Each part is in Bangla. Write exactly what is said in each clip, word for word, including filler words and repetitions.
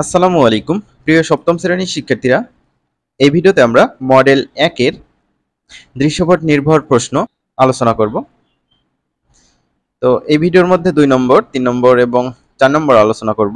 আসসালামু আলাইকুম প্রিয় সপ্তম শ্রেণীর শিক্ষার্থীরা, এই ভিডিওতে আমরা মডেল এক এর দৃশ্যপট নির্ভর প্রশ্ন আলোচনা করব। তো এই ভিডিওর মধ্যে দুই নম্বর, তিন নম্বর এবং চার নম্বর আলোচনা করব।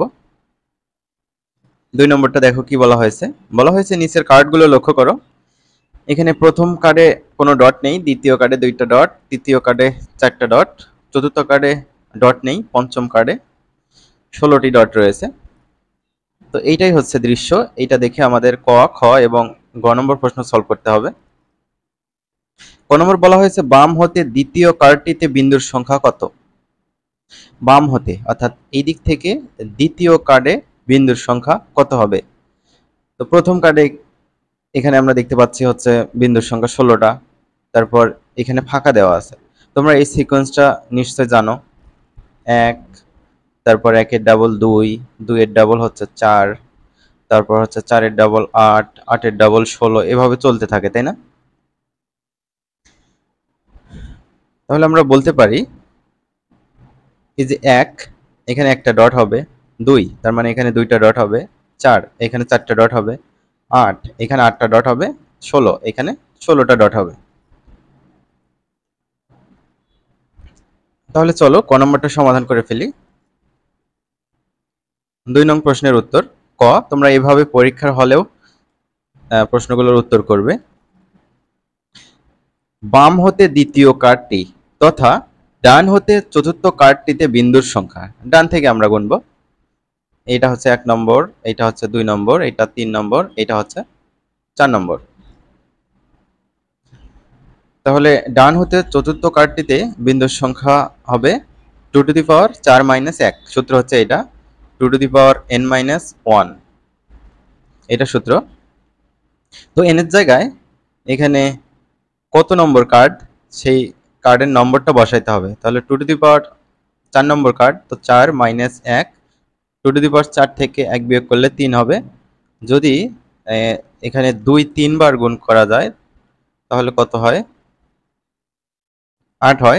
দুই নম্বরটা দেখো কি বলা হয়েছে। বলা হয়েছে নিচের কার্ডগুলো লক্ষ্য করো। এখানে প্রথম কার্ডে কোনো ডট নেই, দ্বিতীয় কার্ডে দুইটা ডট, তৃতীয় কার্ডে চারটা ডট, চতুর্থ কার্ডে ডট নেই, পঞ্চম কার্ডে ষোলোটি ডট রয়েছে। তো এইটাই হচ্ছে দৃশ্য। এইটা দেখে আমাদের ক, খ এবং গ নম্বর প্রশ্ন সলভ করতে হবে। ক নম্বর বলা হয়েছে বাম হতে দ্বিতীয় কার্ডটিতে বিন্দুর সংখ্যা কত। বাম হতে অর্থাৎ এই দিক থেকে দ্বিতীয় কার্ডে বিন্দুর সংখ্যা কত হবে। তো প্রথম কার্ডে এখানে আমরা দেখতে পাচ্ছি হচ্ছে বিন্দুর সংখ্যা ষোলোটা। তারপর এখানে ফাঁকা দেওয়া আছে। তোমরা এই সিকোয়েন্সটা নিশ্চয় জানো। এক, তারপর একের ডাবল দুই, দুইয়ের ডাবল হচ্ছে চার, তারপর হচ্ছে চারের ডাবল আট, আটের ডাবল ষোলো, এভাবে চলতে থাকে, তাই না? তাহলে আমরা বলতে পারি এই যে এক, এখানে একটা ডট হবে, দুই তার মানে এখানে দুইটা ডট হবে, চার এখানে চারটা ডট হবে, আট এখানে আটটা ডট হবে, ষোলো এখানে ষোলোটা ডট হবে। তাহলে চলো ক নম্বরটা সমাধান করে ফেলি। দুই নং প্রশ্নের উত্তর ক। তোমরা এইভাবে পরীক্ষার হলেও প্রশ্নগুলোর উত্তর করবে। বাম হতে দ্বিতীয় কার্ডটি তথা ডান হতে চতুর্থ কার্ডটিতে বিন্দুর সংখ্যা। ডান থেকে আমরা গুনব। এটা হচ্ছে এক নম্বর, এটা হচ্ছে দুই নম্বর, এটা তিন নম্বর, এটা হচ্ছে চার নম্বর। তাহলে ডান হতে চতুর্থ কার্ডটিতে বিন্দুর সংখ্যা হবে টু টু দি পাওয়ার চার মাইনাস এক। সূত্র হচ্ছে এটা two to the power N minus one, এটা সূত্র। তো এনের জায়গায় এখানে কত নম্বর কার্ড সেই কার্ডের নম্বরটা বসাইতে হবে। তাহলে টু টু দি পাওয়ার চার নম্বর কার্ড, তো চার মাইনাস এক, টু টু দি পাওয়ার চার থেকে এক বিয়োগ করলে তিন হবে। যদি এখানে দুই তিনবার গুণ করা যায় তাহলে কত হয়? আট হয়।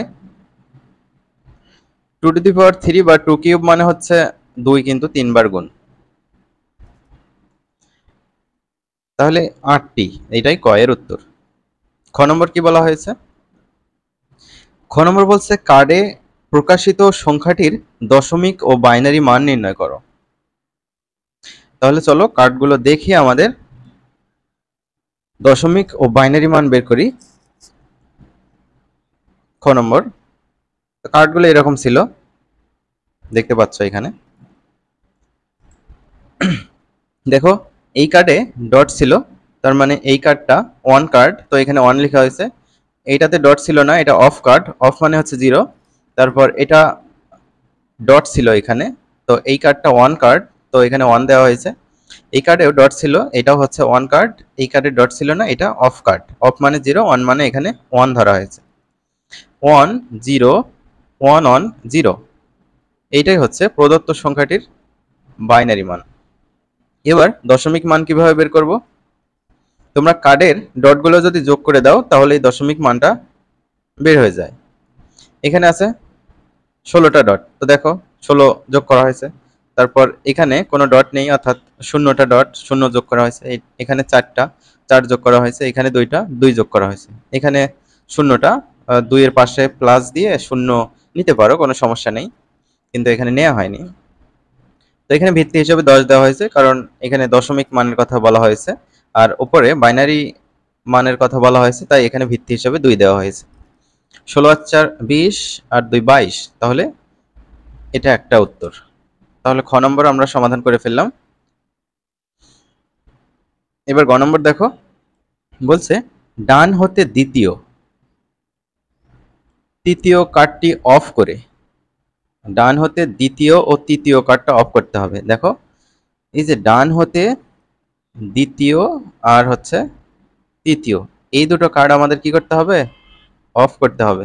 Two to the power three বা টু কিউব মানে হচ্ছে দুই কিন্তু তিনবার গুণ, তাহলে আটটি। এইটাই ক এর উত্তর। খ নম্বর কি বলা হয়েছে? খ নম্বর বলছে কার্ডে প্রকাশিত সংখ্যাটির দশমিক ও বাইনারি মান নির্ণয় করো। তাহলে চলো কার্ডগুলো দেখি আমাদের দশমিক ও বাইনারি মান বের করি। খ নম্বর কার্ডগুলো এরকম ছিল, দেখতে পাচ্ছ এখানে। দেখো এই কার্ডে ডট ছিল, তার মানে এই কার্ডটা ওয়ান কার্ড, তো এখানে ওয়ান লেখা হয়েছে। এইটাতে ডট ছিল না, এটা অফ কার্ড, অফ মানে হচ্ছে জিরো। তারপর এটা ডট ছিল এখানে, তো এই কার্ডটা ওয়ান কার্ড, তো এখানে ওয়ান দেওয়া হয়েছে। এই কার্ডেও ডট ছিল, এটাও হচ্ছে ওয়ান কার্ড। এই কার্ডে ডট ছিল না, এটা অফ কার্ড, অফ মানে জিরো, ওয়ান মানে এখানে ওয়ান ধরা হয়েছে। One zero one one zero, এইটাই হচ্ছে প্রদত্ত সংখ্যাটির বাইনারি মান। এবার দশমিক মান কিভাবে বের করব? তোমরা কার্ডের ডটগুলো যদি যোগ করে দাও তাহলে এই দশমিক মানটা বের হয়ে যায়। এখানে আছে ষোলোটা ডট, তো দেখো ষোলো যোগ করা হয়েছে। তারপর এখানে কোনো ডট নেই অর্থাৎ শূন্যটা ডট, শূন্য যোগ করা হয়েছে। এখানে চারটা, চার যোগ করা হয়েছে। এখানে দুইটা, দুই যোগ করা হয়েছে। এখানে শূন্যটা দুইয়ের পাশে প্লাস দিয়ে শূন্য নিতে পারো, কোনো সমস্যা নেই, কিন্তু এখানে নেওয়া হয়নি। তো এখানে ভিত্তি হিসেবে দশ দেওয়া হয়েছে, কারণ এখানে দশমিক মানের কথা বলা হয়েছে আর উপরে বাইনারি মানের কথা বলা হয়েছে, তাই এখানে ভিত্তি হিসেবে দুই দেওয়া হয়েছে। ষোলো আর চার বিশ আর দুই বাইশ, তাহলে এটা একটা উত্তর। তাহলে খ নম্বর আমরা সমাধান করে ফেললাম। এবার গ নম্বর দেখো, বলছে ডান হতে দ্বিতীয় তৃতীয় কার্ডটি অফ করে। ডান হতে দ্বিতীয় ও তৃতীয় কার্ডটা অফ করতে হবে। দেখো এই যে ডান হতে দ্বিতীয় আর হচ্ছে তৃতীয়, এই দুটো কার্ড আমাদের কি করতে হবে? অফ করতে হবে।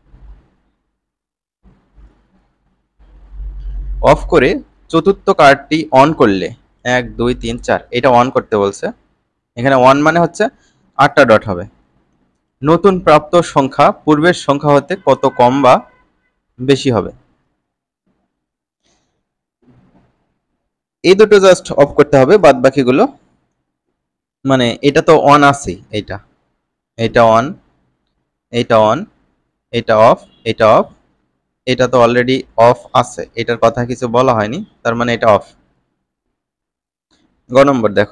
অফ করে চতুর্থ কার্ডটি অন করলে, এক দুই তিন চার, এটা অন করতে বলছে। এখানে ওয়ান মানে হচ্ছে আটটা ডট হবে। নতুন প্রাপ্ত সংখ্যা পূর্বের সংখ্যা হতে কত কম বা বেশি হবে? এই দুটো জাস্ট অফ করতে হবে, বাদ বাকিগুলো মানে এটা তো অন আছে, এইটা এটা অন, এইটা অন, এটা অফ, এটা অফ, এটা তো অলরেডি অফ আছে, এটার কথা কিছু বলা হয়নি, তার মানে এটা অফ। গ নম্বর দেখো,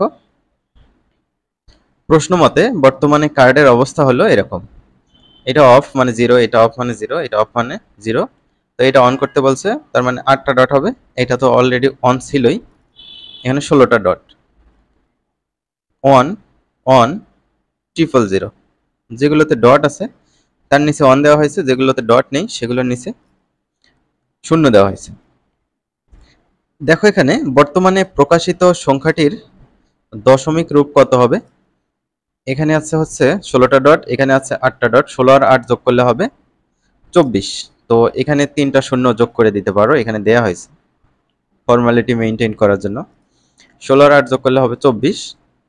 প্রশ্ন মতে বর্তমানে কার্ডের অবস্থা হলো এরকম, এটা অফ মানে জিরো, এটা অফ মানে জিরো, এটা অফ মানে জিরো। তো এটা অন করতে বলছে, তার মানে আটটা ডট হবে, এটা তো অলরেডি অন ছিলই, এখানে ষোলোটা dot. On, on, triple zero, যেগুলোতে ডট আছে তার নিচে অন দেওয়া হয়েছে, যেগুলোতে ডট নেই সেগুলোর নিচে শূন্য দেওয়া হয়েছে। দেখো এখানে বর্তমানে প্রকাশিত সংখ্যাটির দশমিক রূপ কত হবে। এখানে আছে হচ্ছে ষোলোটা ডট, এখানে আছে আটটা ডট, ষোলো আর আট যোগ করলে হবে চব্বিশ। তো এখানে তিনটা শূন্য যোগ করে দিতে পারো, এখানে দেয়া হয়েছে ফর্মালিটি মেনটেন করার জন্য। ষোলো আর আট যোগ করলে হবে চব্বিশ।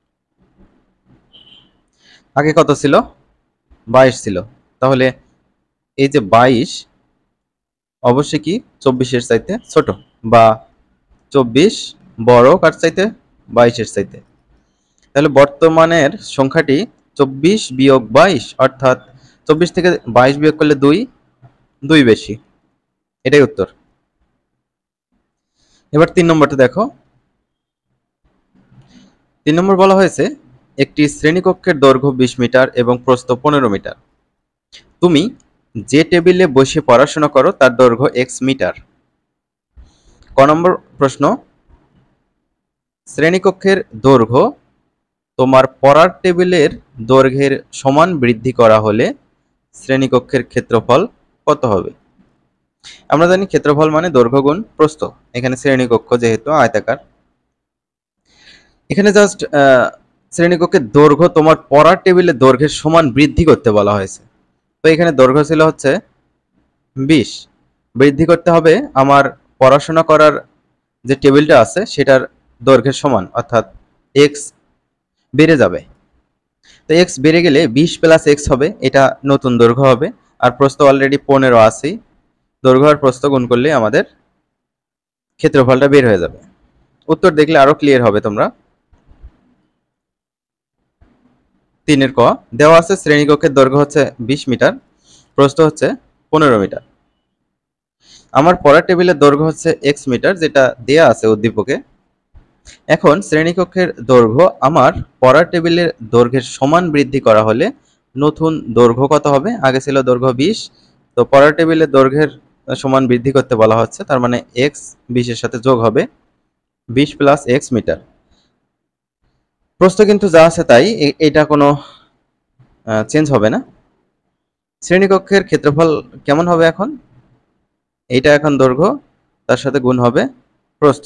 আগে কত ছিল? বাইশ ছিল। তাহলে এই যে বাইশ অবশ্যই কি চব্বিশের চাইতে ছোট, বা চব্বিশ বড় কার চাইতে? বাইশের চাইতে। তাহলে বর্তমানের সংখ্যাটি চব্বিশ বিয়োগ বাইশ, অর্থাৎ চব্বিশ থেকে বাইশ বিয়োগ করলে দুই, দুই বেশি, এটাই উত্তর। এবার তিন নম্বরটা দেখো, তিন নম্বর বলা হয়েছে একটি শ্রেণীকক্ষের দৈর্ঘ্য বিশ মিটার এবং প্রস্থ পনেরো মিটার। তুমি যে টেবিলে বসে পড়াশোনা করো তার দৈর্ঘ্য এক্স মিটার। ক নম্বর প্রশ্ন, শ্রেণীকক্ষের দৈর্ঘ্য তোমার পড়ার টেবিলের দৈর্ঘ্যের সমান বৃদ্ধি করা হলে শ্রেণীকক্ষের ক্ষেত্রফল কত হবে? আমরা জানি ক্ষেত্রফল মানে দৈর্ঘ্য গুণ প্রস্থ, এখানে শ্রেণীকক্ষ যেহেতু আয়তাকার, এখানে জাস্ট শ্রেণীকক্ষের দৈর্ঘ্য তোমার পড়ার টেবিলের দৈর্ঘ্যের সমান বৃদ্ধি করতে বলা হয়েছে। তো এখানে দৈর্ঘ্য ছিল হচ্ছে বিশ, বৃদ্ধি করতে হবে আমার পড়াশোনা করার যে টেবিলটা আছে সেটার দৈর্ঘ্যের সমান, অর্থাৎ এক্স বেড়ে যাবে। তো এক্স বেড়ে গেলে বিশ প্লাস এক্স হবে, এটা নতুন দৈর্ঘ্য হবে। আর প্রস্থ অলরেডি পনেরো আছেই, দৈর্ঘ্য আর প্রস্থ গুণ করলে আমাদের ক্ষেত্রফলটা বের হয়ে যাবে। উত্তর দেখলে আরো ক্লিয়ার হবে তোমরা। তিনের ক, দেওয়া আছে শ্রেণীকক্ষের দৈর্ঘ্য হচ্ছে বিশ মিটার, প্রস্থ হচ্ছে পনেরো মিটার। আমার পড়ার টেবিলের দৈর্ঘ্য হচ্ছে এক্স মিটার, যেটা দেয়া আছে উদ্দীপকে। এখন শ্রেণীকক্ষের দৈর্ঘ্য আমার পড়ার টেবিলের দৈর্ঘ্যের সমান বৃদ্ধি করা হলে নতুন দৈর্ঘ্য কত হবে? আগে ছিল দৈর্ঘ্য বিশ, তো পড়ার টেবিলের দৈর্ঘ্যের সমান বৃদ্ধি করতে বলা হচ্ছে, তার মানে এক্স বিশের সাথে যোগ হবে বিশ প্লাস এক্স মিটার। প্রশ্ন কিন্তু যা আছে তাই, এটা কোনো চেঞ্জ হবে না। শ্রেণীকক্ষের ক্ষেত্রফল কেমন হবে এখন? এইটা এখন দৈর্ঘ্য, তার সাথে গুণ হবে প্রস্থ,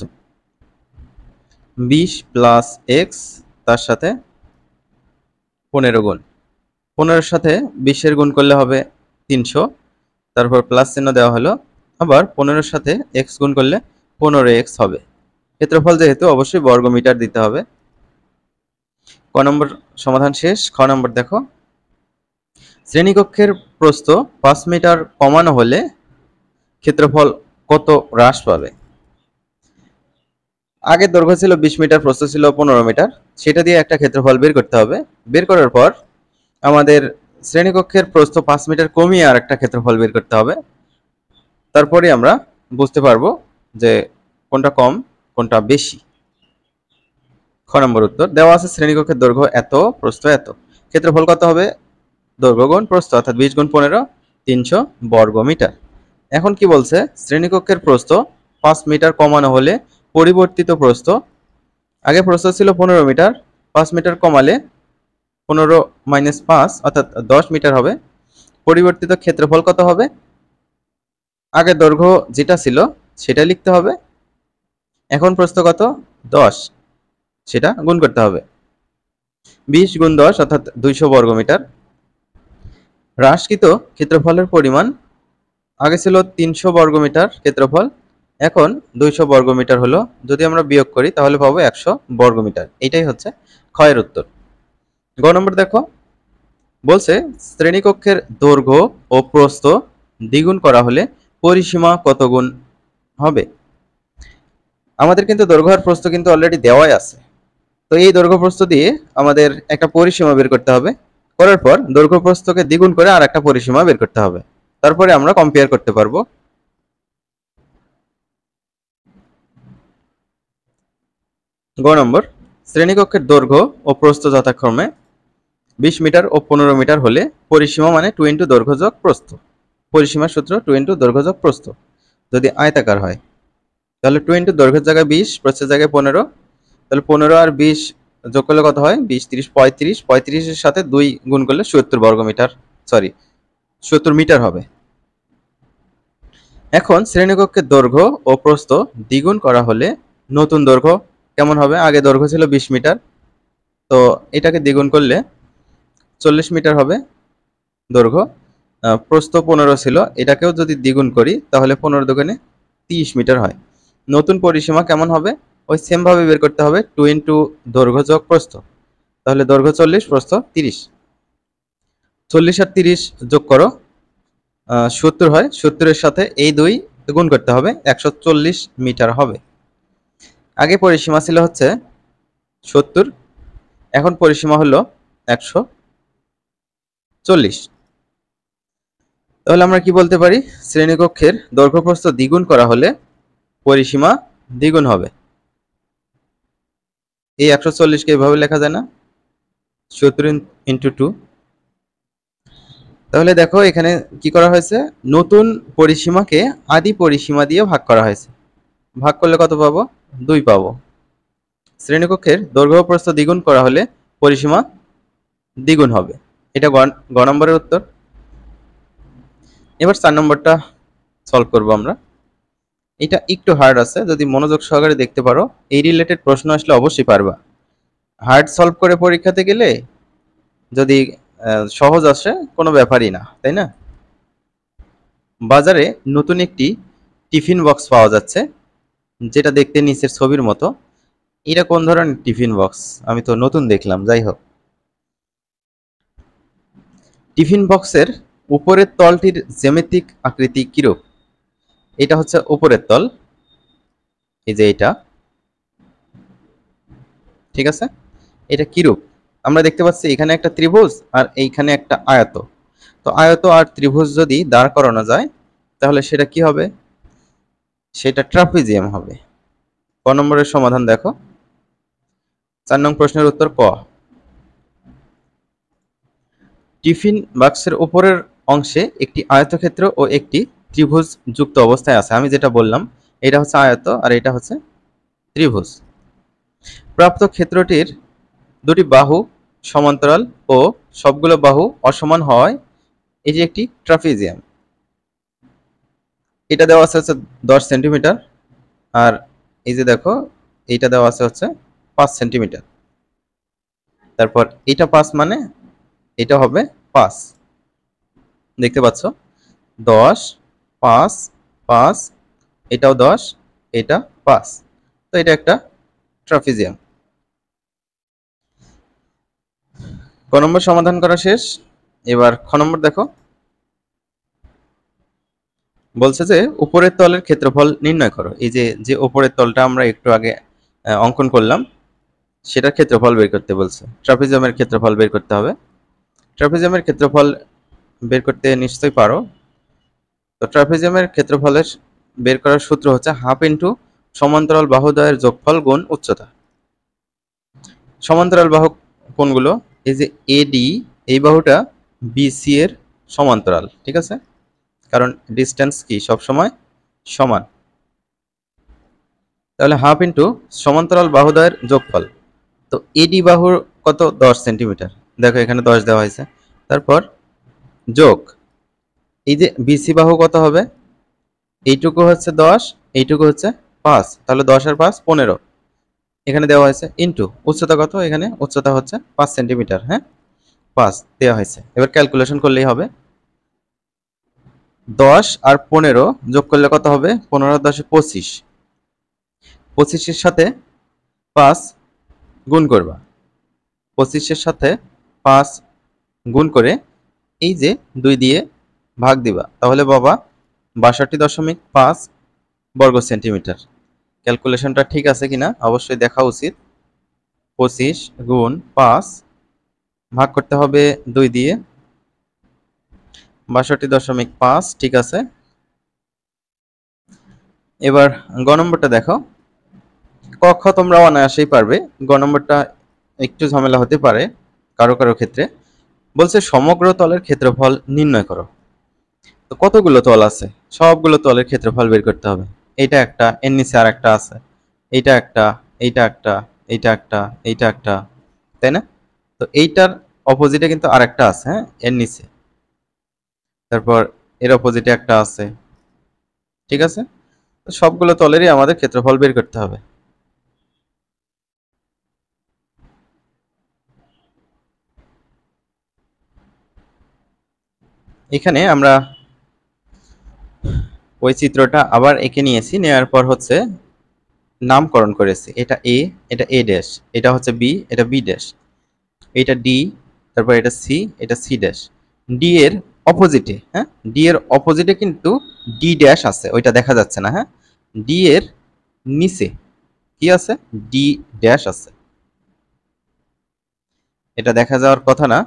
বিশ প্লাস এক্স, তার সাথে পনেরো গুণ, পনেরোর সাথে বিশের গুণ করলে হবে তিনশো, তারপর প্লাস চিহ্ন দেওয়া হলো, আবার পনেরোর সাথে এক্স গুণ করলে পনেরো এক্স হবে। ক্ষেত্রফল যেহেতু অবশ্যই বর্গ মিটার দিতে হবে। ক নম্বর সমাধান শেষ। খ নম্বর দেখো, শ্রেণীকক্ষের প্রস্থ পাঁচ মিটার কমানো হলে ক্ষেত্রফল কত হ্রাস পাবে? আগের দৈর্ঘ্য ছিল বিশ মিটার, প্রস্থ ছিল পনেরো মিটার, সেটা দিয়ে একটা ক্ষেত্রফল বের করতে হবে। বের করার পর আমাদের শ্রেণীকক্ষের প্রস্থ পাঁচ মিটার কমিয়ে আর একটা ক্ষেত্রফল বের করতে হবে, তারপরে আমরা বুঝতে পারবো যে কোনটা কম কোনটা বেশি। খ নম্বর উত্তর দেওয়া আছে শ্রেণীকক্ষের দৈর্ঘ্য এত, প্রস্থ এত, ক্ষেত্রফল কত হবে? দৈর্ঘ্য গুণ প্রস্থ, অর্থাৎ বিশ গুণ পনেরো, তিনশো বর্গ মিটার। এখন কি বলছে? শ্রেণীকক্ষের প্রস্থ পাঁচ মিটার কমানো হলে পরিবর্তিত প্রস্থ, আগে প্রস্থ ছিল পনেরো মিটার, পাঁচ মিটার কমালে পনেরো মাইনাস পাঁচ অর্থাৎ দশ মিটার হবে। পরিবর্তিত ক্ষেত্রফল কত হবে? আগে দৈর্ঘ্য যেটা ছিল সেটা লিখতে হবে, এখন প্রস্থ কত? দশ, সেটা গুণ করতে হবে। বিশ গুণ দশ অর্থাৎ দুইশো বর্গ মিটার। হ্রাসকৃত ক্ষেত্রফলের পরিমাণ আগে ছিল তিনশো বর্গ মিটার ক্ষেত্রফল, এখন দুইশো বর্গ মিটার হলো। যদি আমরা বিয়োগ করি তাহলে পাবো একশো বর্গ মিটার। এটাই হচ্ছে ক্ষয়ের উত্তর। গ নম্বর দেখো, বলছে শ্রেণীকক্ষের দৈর্ঘ্য ও প্রস্থ দ্বিগুণ করা হলে পরিসীমা কত গুণ হবে? আমাদের কিন্তু দৈর্ঘ্য আর প্রস্থ কিন্তু অলরেডি দেওয়াই আছে। তো এই দৈর্ঘ্য প্রস্থ দিয়ে আমাদের একটা পরিসীমা বের করতে হবে। করার পর দৈর্ঘ্য প্রস্থকে দ্বিগুণ করে আর একটা পরিসীমা বের করতে হবে। তারপরে আমরা কম্পেয়ার করতে পারবো। গ নম্বর, শ্রেণীকক্ষের দৈর্ঘ্য ও প্রস্থ যথাক্রমে বিশ মিটার ও পনেরো মিটার হলে পরিসীমা মানে টু ইন্টু দৈর্ঘ্য যোগ প্রস্থ। পরিসীমার সূত্র টু ইন্টু দৈর্ঘ্য যোগ প্রস্থ। যদি আয়তাকার হয় তাহলে টু ইন্টু দৈর্ঘ্যের জায়গায় বিশ, প্রস্থের জায়গায় পনেরো। তাহলে পনেরো আর বিশ যোগ করলে কত হয়? বিশ, তিরিশ, পঁয়ত্রিশ। পঁয়ত্রিশের সাথে দুই গুণ করলে সত্তর বর্গ মিটার, সরি সত্তর মিটার হবে। এখন শ্রেণীকক্ষের দৈর্ঘ্য ও প্রস্থ দ্বিগুণ করা হলে নতুন দৈর্ঘ্য কেমন হবে? আগে দৈর্ঘ্য ছিল বিশ মিটার, তো এটাকে দ্বিগুণ করলে চল্লিশ মিটার হবে দৈর্ঘ্য। প্রস্থ পনেরো ছিল, এটাকেও যদি দ্বিগুণ করি তাহলে পনেরো দুগুণে তিরিশ মিটার হয়। নতুন পরিসীমা কেমন হবে? ওই সেম ভাবে বের করতে হবে, টু ইন্টু দৈর্ঘ্য যোগ প্রস্থ। তাহলে দৈর্ঘ্য চল্লিশ, প্রস্থ তিরিশ। চল্লিশ আর তিরিশ যোগ করো, সত্তর হয়। সত্তরের সাথে এই দুই গুণ করতে হবে, একশো চল্লিশ মিটার হবে। আগে পরিসীমা ছিল হচ্ছে সত্তর, এখন পরিসীমা হলো একশো চল্লিশ। তাহলে আমরা কি বলতে পারি? শ্রেণীকক্ষের দৈর্ঘ্য প্রস্থ দ্বিগুণ করা হলে পরিসীমা দ্বিগুণ হবে। এই একশো চল্লিশকে এভাবে লেখা যায় না? সত্তর ইন্টু টু। তাহলে দেখো এখানে কি করা হয়েছে, নতুন পরিসীমাকে আদি পরিসীমা দিয়ে ভাগ করা হয়েছে। ভাগ করলে কত পাবো? দুই পাবো। শ্রেণীকক্ষের দৈর্ঘ্য প্রস্থ দ্বিগুণ করা হলে পরিসীমা দ্বিগুণ হবে। এটা গ নম্বরের উত্তর। এবার চার নম্বরটা সলভ করব আমরা। এটা একটু হার্ড আছে, যদি মনোযোগ সহকারে দেখতে পারো এই রিলেটেড প্রশ্ন আসলে অবশ্যই পারবা। হার্ড সলভ করে পরীক্ষাতে গেলে যদি সহজ আসে কোনো ব্যাপারই না, তাই না? বাজারে নতুন একটি টিফিন বক্স পাওয়া যাচ্ছে, যেটা দেখতে নিচের ছবির মতো। এটা কোন ধরনের টিফিন বক্স? আমি তো নতুন দেখলাম, যাই হোক। টিফিন বক্সের উপরের তলটির জ্যামিতিক আকৃতি কিরূপ? এটা হচ্ছে উপরের তল, এই যে এটা, ঠিক আছে? এটা কিরূপ আমরা দেখতে পাচ্ছি, এখানে একটা ত্রিভুজ আর এইখানে একটা আয়ত। তো আয়ত আর ত্রিভুজ যদি দাঁড় করানো যায় তাহলে সেটা কি হবে? সেটা ট্রাপিজিয়াম হবে। ক নম্বরের সমাধান দেখো। চার নং প্রশ্নের উত্তর ক। টিফিন বাক্সের উপরের অংশে একটি আয়তক্ষেত্র ও একটি ত্রিভুজ যুক্ত অবস্থায় আছে। আমি যেটা বললাম এটা হচ্ছে আয়ত আর এটা হচ্ছে ত্রিভুজ। প্রাপ্ত ক্ষেত্রটির দুটি বাহু সমান্তরাল ও সবগুলো বাহু অসমান হয়, এই যে একটি ট্রাপিজিয়াম। এটা দেওয়া আছে হচ্ছে দশ সেন্টিমিটার, আর এই যে দেখো এইটা দেওয়া আছে হচ্ছে পাঁচ সেন্টিমিটার। তারপর এটা পাঁচ মানে এটা হবে পাঁচ, দেখতে পাচ্ছ? দশ, পাঁচ, পাঁচ, এটাও দশ, এটা পাঁচ। তো এটা একটা ট্রাপিজিয়াম। ক নম্বর সমাধান করা শেষ। এবার খ নম্বর দেখো। বলছে যে উপরের তলের ক্ষেত্রফল নির্ণয় করো। এই যে যে উপরের তলটা আমরা একটু আগে অঙ্কন করলাম সেটার ক্ষেত্রফল বের করতে বলছে। ট্রাপিজিয়ামের ক্ষেত্রফল বের করতে হবে। ট্রাপিজিয়ামের ক্ষেত্রফল বের করতে নিশ্চয়ই পারো। তো ট্রাপিজিয়ামের ক্ষেত্রফলের বের করার সূত্র হচ্ছে হাফ ইন্টু সমান্তরাল বাহুদ্বয়ের যোগফল গুণ উচ্চতা। সমান্তরাল বাহু কোনগুলো? এই যে এডি, এই বাহুটা বিসি এর সমান্তরাল, ঠিক আছে? কারণ ডিস্টেন্স কি সব সময় সমান। তাহলে হাফ ইন্টু সমান্তরাল বাহুদ্বয়ের যোগফল। তো এডি বাহুর কত? দশ সেন্টিমিটার, দেখো এখানে দশ দেওয়া হয়েছে। তারপর যোগ এই যে বিসি বাহু কত হবে? এইটুকু হচ্ছে দশ, এইটুকু হচ্ছে পাঁচ, তাহলে দশ আর পাঁচ পনেরো, এখানে দেওয়া হয়েছে। ইন্টু উচ্চতা কত? এখানে উচ্চতা হচ্ছে পাঁচ সেন্টিমিটার, হ্যাঁ পাঁচ দেওয়া হয়েছে। এবার ক্যালকুলেশন করলেই হবে। দশ আর পনেরো যোগ করলে কত হবে? পনেরো দশে পঁচিশ, পঁচিশের সাথে পাঁচ গুণ করবা, পঁচিশের সাথে পাঁচ গুণ করে এই যে দুই দিয়ে ভাগ দিবা, তাহলে বাবা বাষট্টি দশমিক পাঁচ বর্গ সেন্টিমিটার। ক্যালকুলেশনটা ঠিক আছে কিনা অবশ্যই দেখা উচিত। পঁচিশ গুণ পাঁচ ভাগ করতে হবে দুই দিয়ে, বাষট্টি দশমিক পাঁচ। ঠিক আছে, এবার গ নম্বরটা দেখো। ক খ তোমরা অনায়াসেই পারবে, গ নম্বরটা একটু ঝামেলা হতে পারে কারো কারো ক্ষেত্রে। বলছে সমগ্র তলের ক্ষেত্রফল নির্ণয় করো। তো কতগুলো তল আছে, সবগুলো তলের ক্ষেত্রফল বের করতে হবে। এইটা একটা, এর নিচে আর একটা আছে, এইটা একটা, এইটা একটা, এইটা একটা, এইটা একটা, তাই না? তো এইটার অপোজিটে কিন্তু আর একটা আছে, হ্যাঁ, এর নিচে। তারপর এর অপোজিটে একটা আছে। ঠিক আছে, তো সবগুলো তলেরই আমাদের ক্ষেত্রফল বের করতে হবে। এখানে আমরা ওই চিত্রটা আবার এঁকে নিয়েছি, নেওয়ার পর হচ্ছে নামকরণ করেছি। এটা এ, এটা এ ড্যাশ, এটা হচ্ছে বি, এটা বি ড্যাশ, এটা ডি, তারপর এটা সি, এটা সি ড্যাশ। ডি এর অপোজিটে, হ্যাঁ, ডি এর অপোজিটে কিন্তু ডি ড্যাশ আছে, ওইটা দেখা যাচ্ছে না। হ্যাঁ, ডি এর নিচে কি আছে, ডি ড্যাশ আছে, এটা দেখা যাওয়ার কথা না।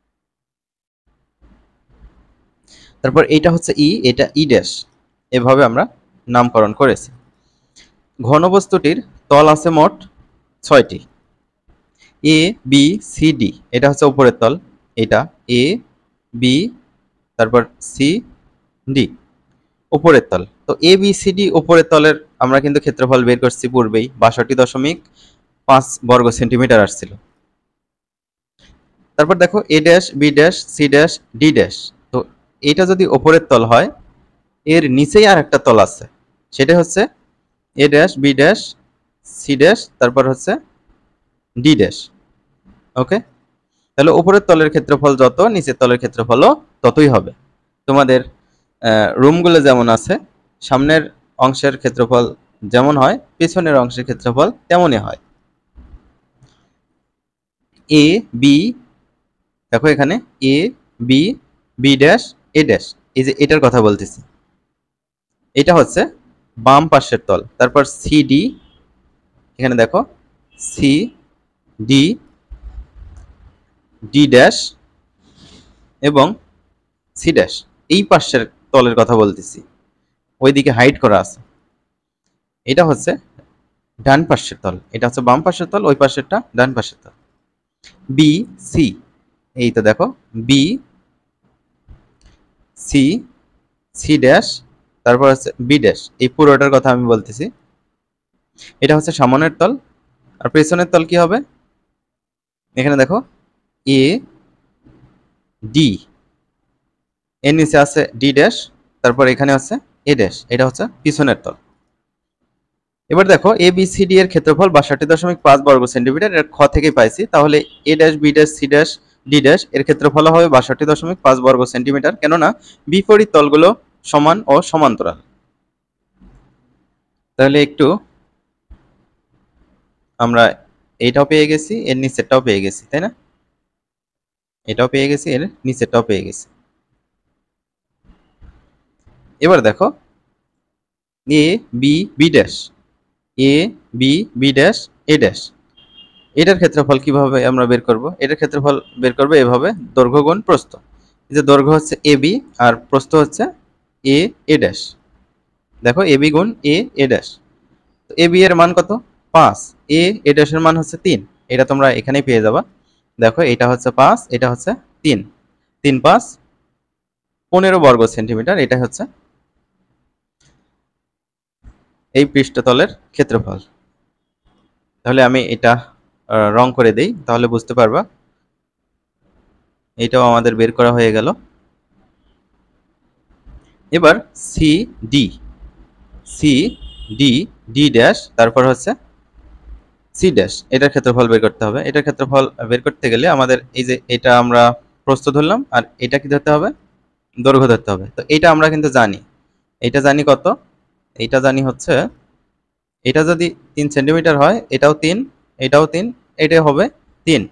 তারপর এইটা হচ্ছে ই, এটা ই ড্যাশ, এভাবে আমরা নামকরণ করেছি। ঘনবস্তুটির তল আছে মোট ছয়টি, এ বি সি ডি, এটা হচ্ছে উপরের তল, এটা এ বি, তারপর সি ডি উপরের তল। তো এ বি সি ডি উপরের তলের আমরা কিন্তু ক্ষেত্রফল বের করছি পূর্বেই, বাষট্টি দশমিক পাঁচ বর্গ সেন্টিমিটার আসছিল। তারপর দেখো A dash, B dash, C dash, D dash. তো এটা যদি উপরের তল হয়, এর নিচেই আর একটা তল আছে, সেটা হচ্ছে A dash, B dash, C dash, তারপর হচ্ছে ডি ড্যাশ। ওকে, তাহলে উপরের তলের ক্ষেত্রফল যত, নিচের তলের ক্ষেত্রফলও ততই হবে। তোমাদের রুমগুলো যেমন আছে, সামনের অংশের ক্ষেত্রফল যেমন হয়, পিছনের অংশের ক্ষেত্রফল তেমনই হয়। এ বি, দেখো এখানে A B, B dash, A dash, এই যে এটার কথা বলতেছি, এটা হচ্ছে বাম পাশের তল। তারপর সি ডি, এখানে দেখো সি ডি, ডি ড্যাশ এবং সি ড্যাশ, এই পাশের তলের কথা বলতেছি, ওইদিকে হাইড করা আছে। এটা হচ্ছে ডান পাশের তল, এটা হচ্ছে বাম পাশের তল, ওই পাশেরটা ডান পাশের তল। বি সি, এই তো দেখো বি সি, সি ড্যাশ, তারপর হচ্ছে বি ড্যাশ, এই পুরোটার কথা আমি বলতেছি। এটা হচ্ছে সামনের তল, আর পেছনের তল কি হবে, এখানে দেখো এ ডি, এর নিচে আছে ডি ড্যাশ, তারপর এখানে আছে এ ড্যাশ, এটা হচ্ছে পিছনের তল। এবার দেখো এ বি সি ডি এর ক্ষেত্রফল বাষট্টি দশমিক পাঁচ বর্গ সেন্টিমিটার, এর খ থেকে পাইছি। তাহলে A dash, B dash, C dash, D dash এর ক্ষেত্রফল হবে বাষট্টি দশমিক পাঁচ বর্গ সেন্টিমিটার, কেননা বিপরীত তলগুলো সমান ও সমান্তরাল। তাহলে একটু আমরা এইটাও পেয়ে গেছি, এর নিচেরটাও পেয়ে গেছি, তাই না? এটাও পেয়ে গেছি, এর নিচেরটাও পেয়ে গেছি। এবার দেখো A B B dash, A B B dash, A dash, এটার ক্ষেত্রফল কিভাবে আমরা বের করব? এটার ক্ষেত্রফল বের করব এভাবে, দৈর্ঘ্য গুণ প্রস্থ। এই যে দৈর্ঘ্য হচ্ছে এ বি আর প্রস্থ হচ্ছে এ এ ড্যাশ। দেখো এ বি গুণ এ এ ড্যাশ, তো এ বি এর মান কত, পাঁচ, এ এ ড্যাশের মান হচ্ছে তিন, এটা তোমরা এখানেই পেয়ে যাবা। দেখো এটা হচ্ছে পাঁচ, এটা হচ্ছে তিন, তিন পাঁচ পনেরো বর্গ সেন্টিমিটার, এটা হচ্ছে এই পৃষ্ঠতলের ক্ষেত্রফল। তাহলে আমি এটা রং করে দেই, তাহলে বুঝতে পারবা। এটাও আমাদের বের করা হয়ে গেল। এবার C D, C D, D dash, তারপর হচ্ছে সি ড্যাশ, এটার ক্ষেত্রফল বের করতে হবে। এটার ক্ষেত্রফল বের করতে গেলে আমাদের এই যে এটা আমরা প্রস্থ ধরলাম, আর এটা কি ধরতে হবে, দৈর্ঘ্য ধরতে হবে। তো এটা আমরা কিন্তু জানি, এটা জানি কত, এটা জানি হচ্ছে, এটা যদি তিন সেন্টিমিটার হয়, এটাও তিন, এটাও তিন, এটা হবে তিন।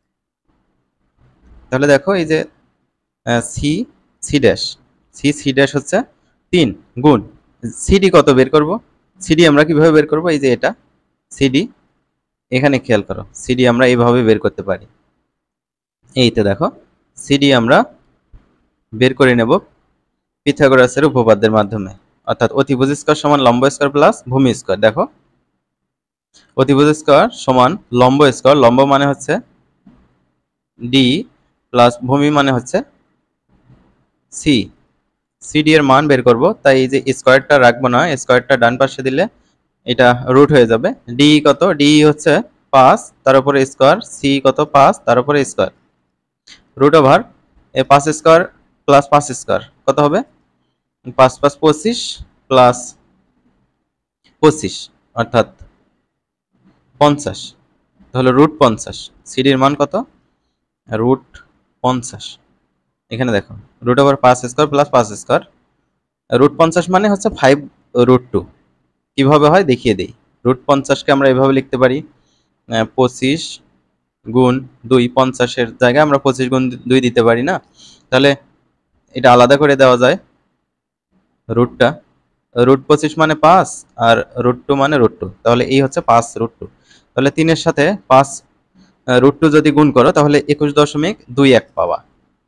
তাহলে দেখো এই যে C C dash, C C dash হচ্ছে তিন গুণ সিডি কত বের করব, সিডি আমরা কিভাবে বের করব? এই যে এটা সিডি, এখানে খেয়াল করো, সিডি আমরা এইভাবে বের করতে পারি। এইতে দেখো সিডি আমরা বের করে নেব পিথাগোরাসের উপপাদ্যের মাধ্যমে, অর্থাৎ অতিভুজ স্কয়ার সমান লম্ব স্কয়ার প্লাস ভূমি স্কয়ার। দেখো অতিভুজ স্কয়ার সমান লম্ব স্কয়ার, লম্ব মানে হচ্ছে ডি প্লাস ভূমি মানে হচ্ছে সি। সিডি এর মান বের করব, তাই এই যে স্কয়ারটা রাখবো না, স্কয়ারটা ডান পাশে দিলে এটা রুট হয়ে যাবে। ডি কত? ডি হচ্ছে পাঁচ, তার উপরে স্কয়ার, সি কত? পাঁচ, তার উপরে স্কয়ার, রুট ওভার এ পাঁচ স্কয়ার প্লাস পাঁচ স্কয়ার কত হবে? পাঁচ পাঁচ পঁচিশ প্লাস পঁচিশ অর্থাৎ পঞ্চাশ, তাহলে রুট পঞ্চাশ। সিডির মান কত? রুট পঞ্চাশ। এখানে দেখো রুট ওভার পাঁচ স্কয়ার প্লাস পাঁচ স্কয়ার, রুট পঞ্চাশ মানে হচ্ছে ফাইভ রুট টু। কিভাবে হয় দেখিয়ে দিই। রুট পঞ্চাশকে আমরা এভাবে লিখতে পারি, পঁচিশ গুণ দুই, পঞ্চাশের জায়গায় আমরা পঁচিশ গুণ দুই দিতে পারি না? তাহলে এটা আলাদা করে দেওয়া যায় রুটটা। রুট পঁচিশ মানে পাঁচ, আর রুট টু মানে রুট টু, তাহলে এই হচ্ছে পাঁচ রুট টু। তাহলে তিনের সাথে পাঁচ রুট টু যদি গুণ করো তাহলে একুশ দশমিক দুই এক পাওয়া।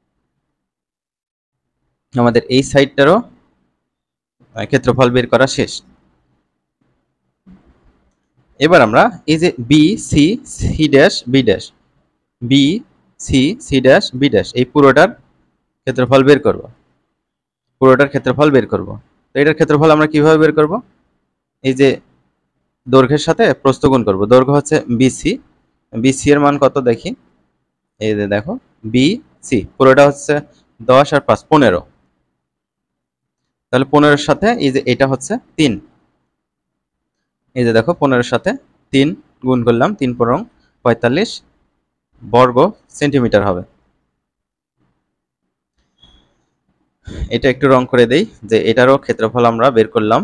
আমাদের এই সাইডটারও ক্ষেত্রফল বের করা শেষ। এবার আমরা এই যে B C C dash B dash, B C C dash B dash, এই পুরোটার ক্ষেত্রফল বের করব, পুরোটার ক্ষেত্রফল বের করব। তো এটার ক্ষেত্রফল আমরা কিভাবে বের করব? এই যে দৈর্ঘ্যের সাথে প্রস্থ গুণ করব। দৈর্ঘ্য হচ্ছে বিসি, বিসি এর মান কত দেখি, এই যে দেখো বিসি পুরোটা হচ্ছে দশ আর পাঁচ পনেরো, তাহলে পনেরোর সাথে এই যে এটা হচ্ছে তিন, এই যে দেখো পনেরোর সাথে তিন গুণ করলাম, তিন পনেরো পঁয়তাল্লিশ বর্গ সেন্টিমিটার হবে। এটা একটু রং করে দেই যে এটারও ক্ষেত্রফল আমরা বের করলাম।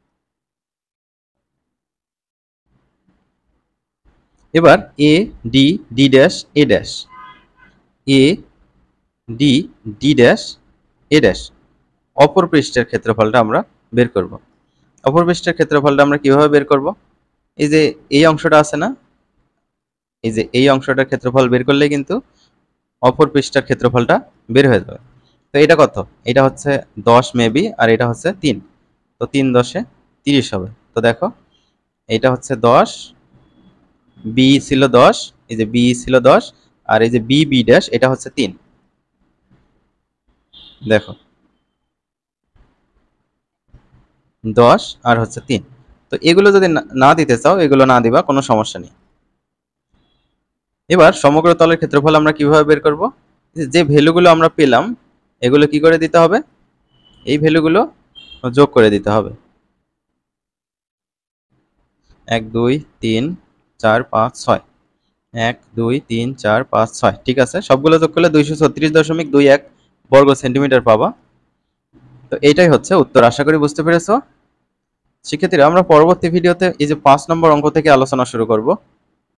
এবার A D D dash A dash, A D D dash A dash, অপর পৃষ্ঠের ক্ষেত্রফলটা আমরা বের করব। অপর পৃষ্ঠের ক্ষেত্রফলটা আমরা কিভাবে বের করব? এই যে এই অংশটা আছে না, এই যে এই অংশটার ক্ষেত্রফল বের করলে কিন্তু অপর পৃষ্ঠের ক্ষেত্রফলটা বের হয়ে যাবে। তো এটা কত? এটা হচ্ছে দশ মেবি, আর এটা হচ্ছে তিন, তো তিন দশে তিরিশ হবে। তো দেখো এটা হচ্ছে দশ, বি ছিল দশ, এই যে বি ছিল দশ, আর এই যে বি বি ড্যাশ এটা হচ্ছে তিন। দেখো দশ আর হচ্ছে তিন। তো এগুলো যদি না দিতে চাও এগুলো না দিবা, কোনো সমস্যা নেই। এবার সমগ্র তলের ক্ষেত্রফল আমরা কিভাবে বের করব? যে ভ্যালুগুলো আমরা পেলাম এগুলো কি করে দিতে হবে? এই ভ্যালুগুলো যোগ করে দিতে হবে। এক দুই তিন চার পাঁচ ছয়, এক দুই তিন চার পাঁচ ছয়, ঠিক আছে, সবগুলো যোগ করলে দুইশো ছত্রিশ দশমিক দুই এক বর্গ সেন্টিমিটার পাবা। তো এইটাই হচ্ছে উত্তর। আশা করি বুঝতে পেরেছো। শিক্ষার্থীরা আমরা পরবর্তী ভিডিওতে এই যে পাঁচ নম্বর অঙ্ক থেকে আলোচনা শুরু করব।